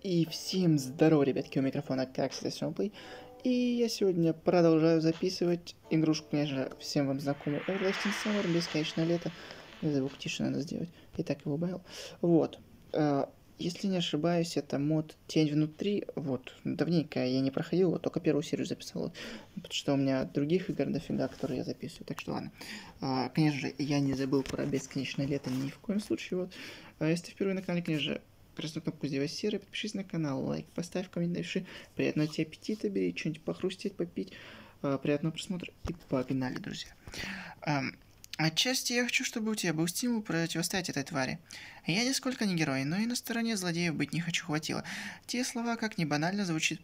И всем здорово, ребятки, у микрофона как всегда Сёмплей. И я сегодня продолжаю записывать игрушку, конечно, всем вам знакомую Everlasting Summer, бесконечное лето. Звук тише надо сделать. И так его убавил. Вот. Если не ошибаюсь, это мод Тень внутри. Вот. Давненько я не проходил, вот только первую серию записал. Вот. Потому что у меня других игр дофига, которые я записываю. Так что ладно. Конечно же, я не забыл про бесконечное лето ни в коем случае. Вот. Если ты впервые на канале, конечно же, красную кнопку сделай серой, подпишись на канал, лайк, поставь комментарий, напиши. Приятного тебе аппетита, бери что-нибудь похрустеть, попить. Приятного просмотра и погнали, друзья. Отчасти я хочу, чтобы у тебя был стимул противостоять этой твари. Я нисколько не герой, но и на стороне злодеев быть не хочу, хватило. Те слова, как ни банально звучит,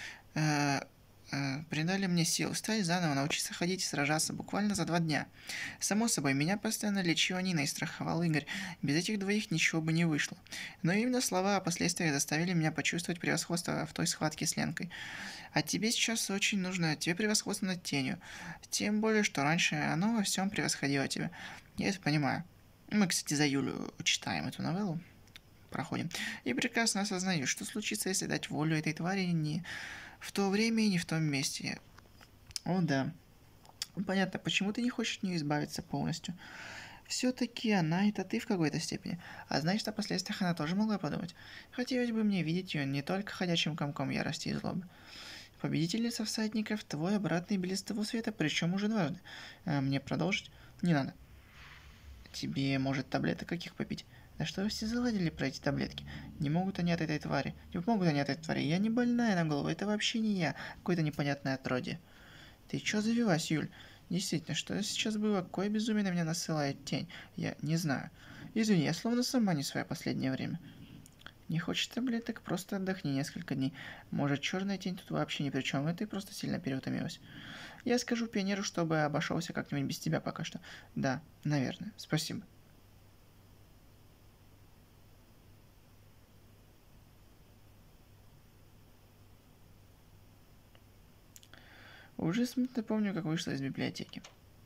придали мне сил стать заново, научиться ходить и сражаться буквально за 2 дня. Само собой, меня постоянно лечила Нина и страховал Игорь. Без этих двоих ничего бы не вышло. Но именно слова о последствиях заставили меня почувствовать превосходство в той схватке с Ленкой. А тебе сейчас очень нужно тебе превосходство над тенью. Тем более, что раньше оно во всем превосходило тебя. Я это понимаю. Мы, кстати, за Юлю читаем эту новеллу. Проходим. И прекрасно осознаю, что случится, если дать волю этой твари не в то время и не в том месте. О, да. Понятно, почему ты не хочешь от нее избавиться полностью. Все-таки она это ты в какой-то степени. А значит, о последствиях она тоже могла подумать. Хотелось бы мне видеть ее не только ходячим комком ярости и злобы. Победительница всадников, твой обратный билет с того света, причем уже дважды. Мне продолжить? Не надо. Тебе, может, таблеток каких попить? Да что вы все заладили про эти таблетки? Не могут они от этой твари. Не помогут они от этой твари. Я не больная на голову, это вообще не я. Какое-то непонятное отродье. Ты чё завелась, Юль? Действительно, что сейчас было? Какое безумие на меня насылает тень? Я не знаю. Извини, я словно сама не своя последнее время. Не хочешь таблеток? Просто отдохни несколько дней. Может, черная тень тут вообще ни при чем, и ты просто сильно переутомилась. Я скажу пионеру, чтобы обошелся как-нибудь без тебя пока что. Да, наверное. Спасибо. Уже смутно помню, как вышла из библиотеки.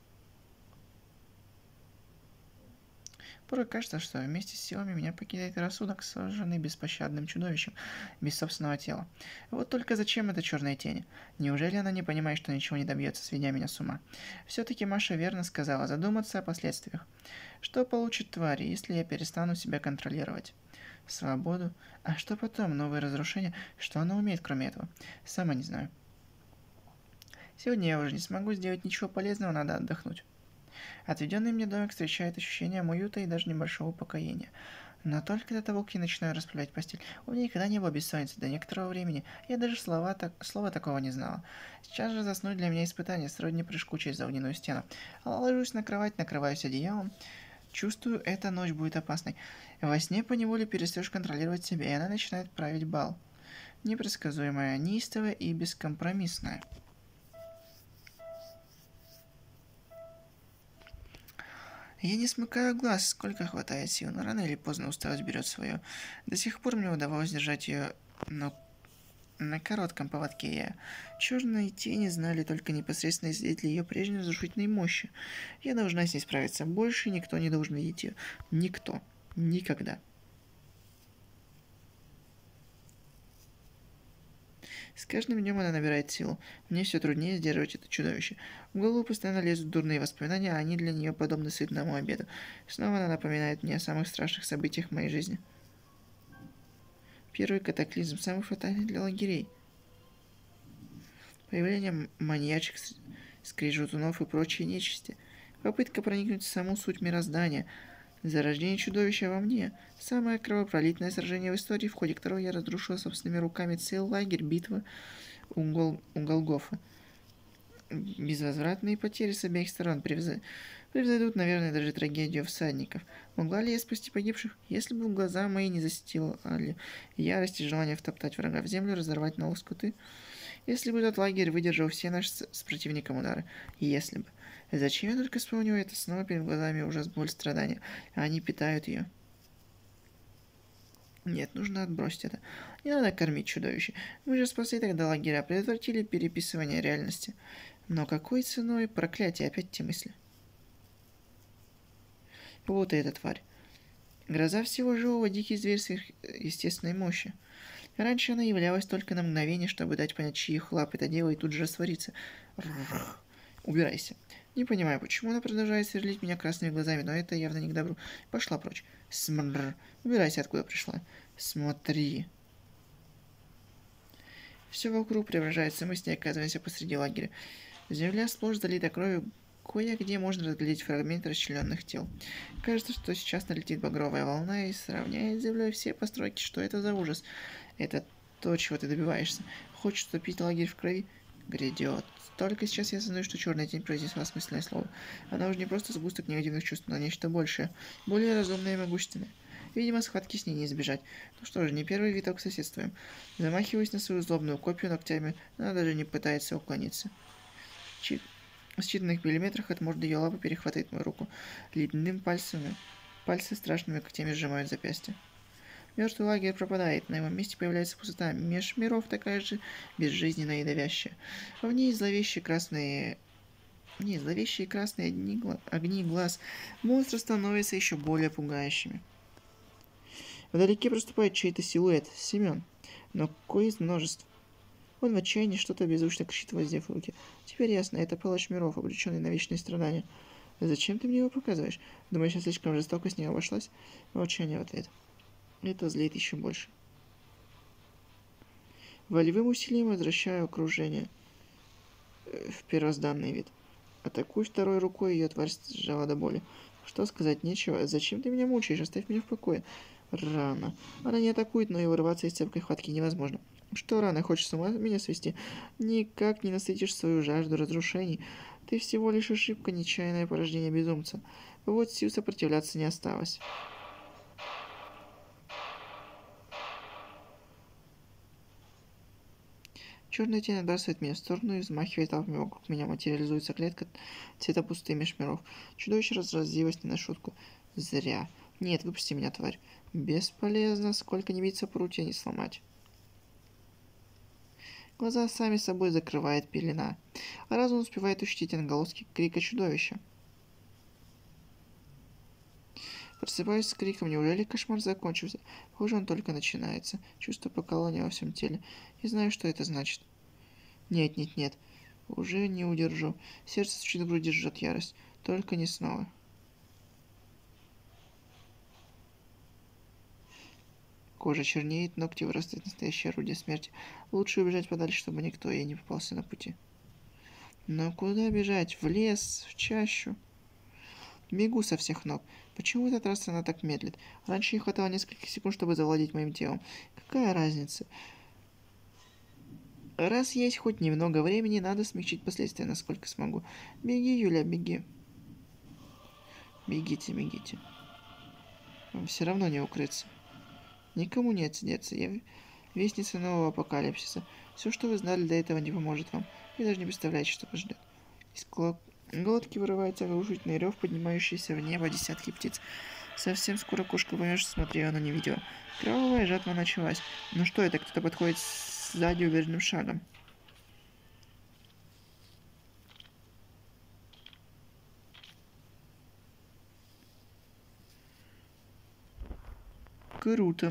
Порой кажется, что вместе с силами меня покидает рассудок, сожженный беспощадным чудовищем, без собственного тела. Вот только зачем эта черная тень? Неужели она не понимает, что ничего не добьется, сведя меня с ума? Все-таки Маша верно сказала задуматься о последствиях. Что получит тварь, если я перестану себя контролировать? Свободу? А что потом? Новые разрушения? Что она умеет, кроме этого? Сама не знаю. Сегодня я уже не смогу сделать ничего полезного, надо отдохнуть. Отведенный мне домик встречает ощущением уюта и даже небольшого упокоения. Но только до того, как я начинаю расправлять постель, у меня никогда не было бессонницы до некоторого времени, я даже слова такого не знала. Сейчас же заснуть для меня испытание, сродни прыжку через огненную стену. Ложусь на кровать, накрываюсь одеялом. Чувствую, эта ночь будет опасной. Во сне поневоле перестаешь контролировать себя, и она начинает править бал. Непредсказуемая, неистовая и бескомпромиссная. Я не смыкаю глаз, сколько хватает сил, но рано или поздно усталость берет свое. До сих пор мне удавалось держать ее, но на коротком поводке. Черные тени знали только непосредственные свидетели ее прежней разрушительной мощи. Я должна с ней справиться. Больше никто не должен видеть ее. Никто. Никогда. С каждым днем она набирает силу. Мне все труднее сдерживать это чудовище. В голову постоянно лезут дурные воспоминания, а они для нее подобны сытному обеду. Снова она напоминает мне о самых страшных событиях в моей жизни. Первый катаклизм, самый фатальный для лагерей. Появление маньячек, скрижетунов и прочей нечисти. Попытка проникнуть в саму суть мироздания. Зарождение чудовища во мне. Самое кровопролитное сражение в истории, в ходе которого я разрушила собственными руками целый лагерь, битва у Голгофа. Безвозвратные потери с обеих сторон превзойдут, наверное, даже трагедию всадников. Могла ли я спасти погибших, если бы глаза мои не застилали ярость и желание втоптать врага в землю, разорвать на лоскуты? Если бы этот лагерь выдержал все наши с противником удары. Если бы. Зачем я только вспомнил это? Снова перед глазами ужас, боль, страдания. А они питают ее. Нет, нужно отбросить это. Не надо кормить чудовище. Мы же спасли тогда лагеря, предотвратили переписывание реальности. Но какой ценой? Проклятие, опять те мысли. Вот и эта тварь. Гроза всего живого, дикий зверь сверхъестественной мощи. Раньше она являлась только на мгновение, чтобы дать понять, чьих лап это дело, и тут же раствориться. Убирайся. Не понимаю, почему она продолжает сверлить меня красными глазами, но это явно не к добру. Пошла прочь. Смррр. Убирайся, откуда пришла. Смотри. Все вокруг преображается, мы с ней оказываемся посреди лагеря. Земля сплошь залита кровью, кое-где можно разглядеть фрагменты расчлененных тел. Кажется, что сейчас налетит багровая волна и сравняет с землей все постройки. Что это за ужас? Это то, чего ты добиваешься. Хочешь топить лагерь в крови? Грядет. Только сейчас я осознаю, что черная тень произнесла осмысленное слово. Она уже не просто сгусток негативных чувств, но нечто большее, более разумное и могущественное. Видимо, схватки с ней не избежать. Ну что же, не первый виток соседствуем. Замахиваясь на свою злобную копию ногтями, она даже не пытается уклониться. В считанных миллиметрах от морды ее лапы перехватывает мою руку. Ледяными пальцами. Пальцы страшными когтями сжимают запястье. Мертвый лагерь пропадает, на его месте появляется пустота. Меж миров такая же безжизненная и давящая. В ней зловещие красные огни глаз. Монстры становятся еще более пугающими. Вдалеке проступает чей-то силуэт. Семен. Но кое из множеств. Он в отчаянии что-то беззвучно кричит, воздев руки. Теперь ясно, это палач миров, обреченный на вечные страдания. Зачем ты мне его показываешь? Думаешь, я слишком жестоко с ней обошлась? Молчание в ответ. Это злит еще больше. Волевым усилием возвращаю окружение в первозданный вид. Атакуй второй рукой, ее тварь сжала до боли. Что сказать, нечего. Зачем ты меня мучаешь? Оставь меня в покое. Рано. Она не атакует, но и вырваться из цепкой хватки невозможно. Что рано, хочешь с ума меня свести? Никак не насытишь свою жажду разрушений. Ты всего лишь ошибка, нечаянное порождение безумца. Вот сил сопротивляться не осталось. Черная тень отбрасывает меня в сторону и взмахивает лапами вокруг меня. Материализуется клетка цвета пустые межмиров. Чудовище разразилось не на шутку. Зря. Нет, выпусти меня, тварь. Бесполезно, сколько не биться прутья не сломать. Глаза сами собой закрывает пелена, а разум успевает ощутить отголоски крика чудовища. Просыпаюсь с криком, неужели кошмар закончился? Похоже, он только начинается. Чувство покалывания во всем теле. И знаю, что это значит. Нет, нет, нет. Уже не удержу. Сердце стучит в груди, жжет ярость. Только не снова. Кожа чернеет, ногти вырастают, настоящее орудие смерти. Лучше убежать подальше, чтобы никто ей не попался на пути. Но куда бежать? В лес, в чащу? Бегу со всех ног. Почему в этот раз она так медлит? Раньше ей хватало нескольких секунд, чтобы завладеть моим телом. Какая разница? Раз есть хоть немного времени, надо смягчить последствия, насколько смогу. Беги, Юля, беги. Бегите, бегите. Вам все равно не укрыться. Никому не отсидеться. Я вестница нового апокалипсиса. Все, что вы знали до этого, не поможет вам. Вы даже не представляете, что вас ждет. Из глотки вырывается оглушительный рев, поднимающийся в небо десятки птиц. Совсем скоро кошка поймет, что смотрела, но не видела. Кровавая жатва началась. Ну что это, кто-то подходит сзади уверенным шагом. Круто.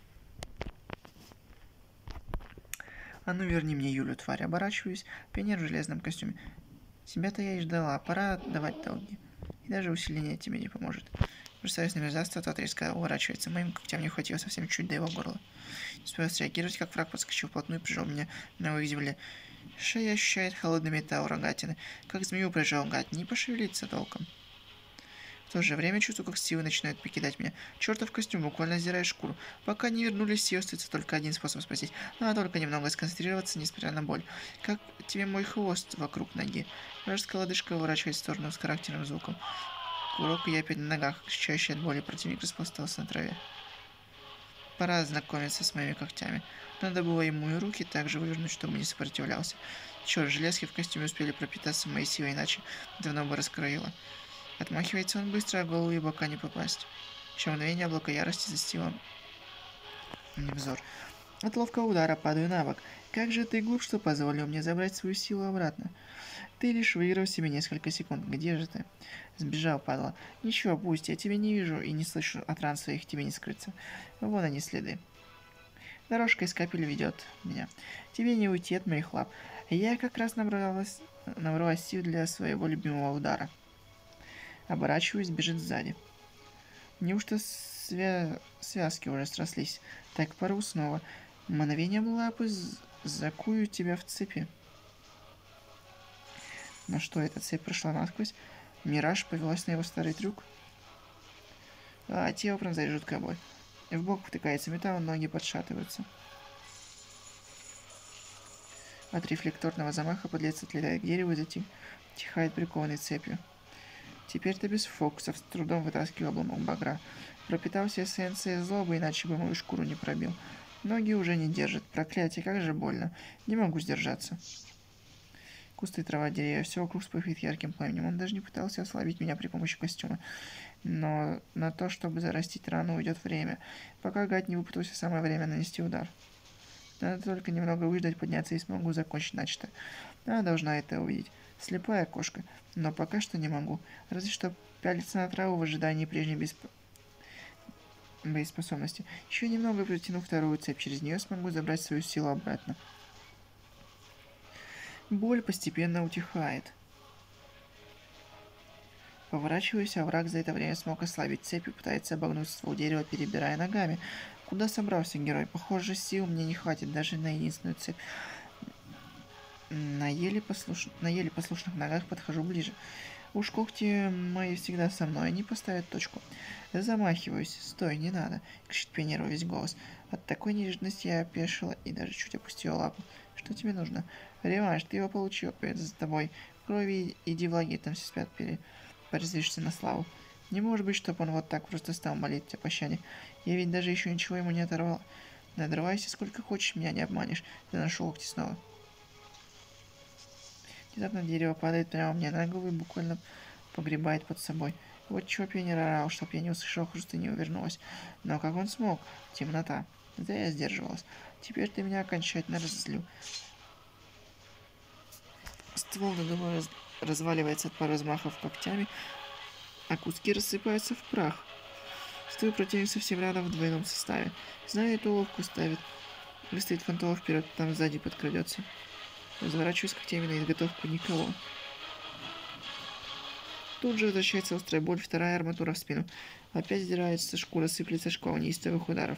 А ну верни мне Юлю, тварь. Оборачиваюсь, пионер в железном костюме. Себя-то я и ждала. Пора отдавать долги. И даже усиление тебе не поможет. Бросаюсь на мерзавство, тот резко уворачивается. Моим когтям не хватило совсем чуть до его горла. Не успел среагировать, как враг подскочил вплотную и прижал меня на к земле. Шея ощущает холодный металл рогатины. Как змею прижал гад, не пошевелиться толком. В то же время чувствую, как силы начинают покидать меня. Чертов костюм буквально сдирает шкуру. Пока не вернулись силы, остается только один способ спастись. Надо только немного сконцентрироваться, несмотря на боль. Как тебе мой хвост вокруг ноги? Вражеская лодыжка выворачивает в сторону с характерным звуком. Курок, и я опять на ногах, кричащий от боли, противник распластался на траве. Пора ознакомиться с моими когтями. Надо было ему и руки также вывернуть, чтобы не сопротивлялся. Черт, железки в костюме успели пропитаться моей силой, иначе давно бы раскроило. Отмахивается он быстро, а голову и бока не попасть. Еще мгновение облако ярости застило мне взор. От ловкого удара падаю на бок. Как же ты глуп, что позволил мне забрать свою силу обратно. Ты лишь выиграл себе несколько секунд. Где же ты? Сбежал, падла. Ничего, пусть, я тебя не вижу и не слышу от ран своих, тебе не скрыться. Вон они следы. Дорожка из капель ведет меня. Тебе не уйти от моих лап. Я как раз набралась сил для своего любимого удара. Оборачиваюсь, бежит сзади. Неужто связки уже срослись? Так, порву снова. Мгновение лапы закую тебя в цепи. Но что, эта цепь прошла насквозь? Мираж повелась на его старый трюк? Тело пронзает жуткая боль. В бок втыкается металл, ноги подшатываются. От рефлекторного замаха подлец отлетает к дереву и затихает прикованной цепью. Теперь-то без фокусов, с трудом вытаскиваю обломок багра. Пропитался эссенцией злобы, иначе бы мою шкуру не пробил. Ноги уже не держат. Проклятие, как же больно. Не могу сдержаться. Кусты, трава, деревья, все вокруг вспыхивает ярким пламенем. Он даже не пытался ослабить меня при помощи костюма. Но на то, чтобы зарастить рану, уйдет время. Пока гад не выпутался, самое время нанести удар. Надо только немного выждать, подняться и смогу закончить начатое. Она должна это увидеть. Слепая кошка. Но пока что не могу. Разве что пялиться на траву в ожидании прежней боеспособности. Еще немного протяну вторую цепь. Через нее смогу забрать свою силу обратно. Боль постепенно утихает. Поворачиваюсь, а враг за это время смог ослабить цепь и пытается обогнуть ствол дерева, перебирая ногами. Куда собрался герой? Похоже, сил мне не хватит даже на единственную цепь. На еле послушных ногах подхожу ближе. Уж когти мои всегда со мной, они поставят точку. Замахиваюсь. Стой, не надо, кричит пионер во весь голос. От такой неожиданности я опешила и даже чуть опустила лапу. Что тебе нужно? Реванш, ты его получил, это за тобой. Крови, иди в лагерь, там все спят, порезвишься на славу. Не может быть, чтобы он вот так просто стал молить о пощаде. Я ведь даже еще ничего ему не оторвал. Надрывайся сколько хочешь, меня не обманешь. Заношу локти снова. Внезапно дерево падает прямо мне на голову и буквально погребает под собой. Вот чего пионер орал, чтоб я не услышал хруст и не увернулась. Но как он смог? Темнота. Да я сдерживалась. Теперь ты меня окончательно разозлил. Ствол надо мной разваливается от пары взмахов когтями, а куски рассыпаются в прах. Стою противник совсем рядом в двойном составе. Знаю, эту уловку ставит. Выставит фантова вперед, там сзади подкрадется. Разворачиваюсь когтями на изготовку никого. Тут же возвращается острая боль, вторая арматура в спину. Опять сдирается шкура, сыплется шквал неистовых ударов.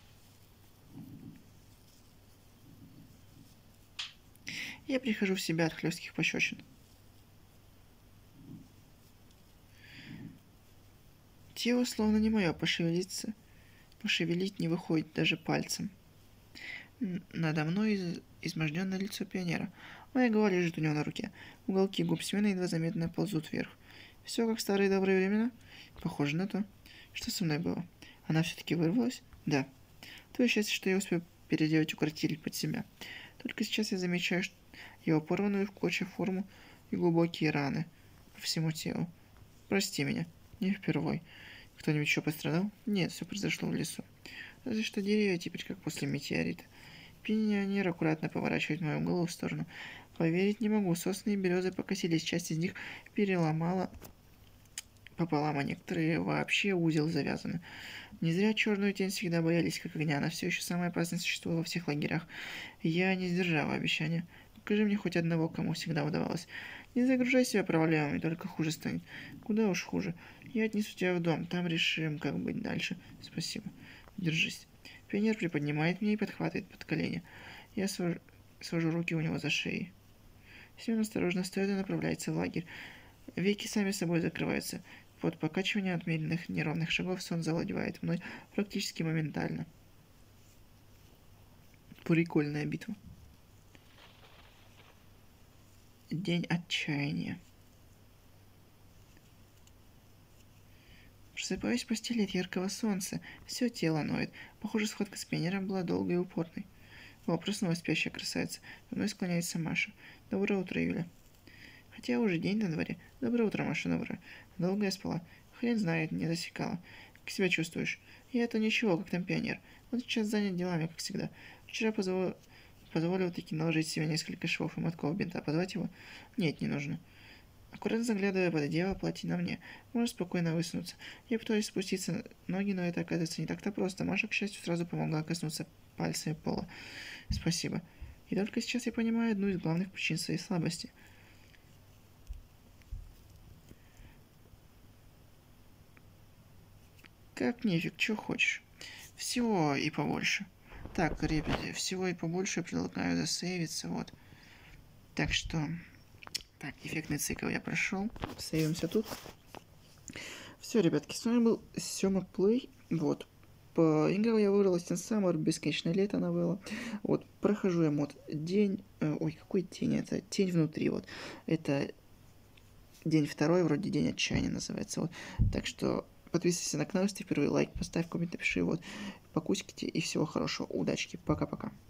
Я прихожу в себя от хлестких пощечин. Тело словно не мое, пошевелить не выходит даже пальцем. Надо мной изможденное лицо пионера. Моя голова лежит у него на руке. Уголки губ Семена едва заметно ползут вверх. Все как в старые добрые времена? Похоже на то. Что со мной было? Она все-таки вырвалась? Да. Твое счастье, что я успел переделать укротитель под себя. Только сейчас я замечаю его порванную в клочья форму и глубокие раны по всему телу. Прости меня. Не впервой. Кто-нибудь еще пострадал? Нет, все произошло в лесу. Разве что деревья теперь как после метеорита. Пионер аккуратно поворачивает мою голову в сторону. Поверить не могу, сосны и березы покосились, часть из них переломала пополам, а некоторые вообще узел завязаны. Не зря черную тень всегда боялись, как огня, она все еще самое опасное существо во всех лагерях. Я не сдержала обещания. Покажи мне хоть одного, кому всегда удавалось. Не загружай себя проблемами, только хуже станет. Куда уж хуже. Я отнесу тебя в дом, там решим, как быть дальше. Спасибо. Держись. Пионер приподнимает меня и подхватывает под колени. Я свожу руки у него за шеей. Семен осторожно встает и направляется в лагерь. Веки сами собой закрываются. Под покачивание от медленных неровных шагов сон завладевает мной практически моментально. Прикольная битва. День отчаяния. Просыпаюсь в постели от яркого солнца. Все тело ноет. Похоже, схватка с пионером была долгой и упорной. О, проснулась спящая красавица. За мной склоняется Маша. Доброе утро, Юля. Хотя уже день на дворе. Доброе утро, Маша, доброе. Долго я спала. Хрен знает, не засекала. Как себя чувствуешь? Я-то ничего, как там пионер. Он сейчас занят делами, как всегда. Вчера позволил таки наложить себе несколько швов и мотков бинта. Позвать его? Нет, не нужно. Аккуратно заглядывая под одеяло, платье на мне. Можешь спокойно высунуться. Я пытаюсь спуститься ноги, но это оказывается не так-то просто. Маша, к счастью, сразу помогла коснуться пальцами пола. Спасибо. И только сейчас я понимаю одну из главных причин своей слабости. Как нефиг, что хочешь. Всего и побольше. Так, ребята, всего и побольше предлагаю засейвиться, вот. Так что... Так, эффектный цикл я прошел. Сейвимся тут. Все, ребятки, с вами был Сёма Плей. Вот. Поиграл я в Everlasting Summer, бесконечное лето новелла. Вот, прохожу я мод день... ой, какой день это? Тень внутри, вот. Это день второй, вроде день отчаяния называется, вот. Так что подписывайся на канал, если впервые, лайк поставь, коммент напиши, вот. Покусикайте и всего хорошего, удачки, пока-пока.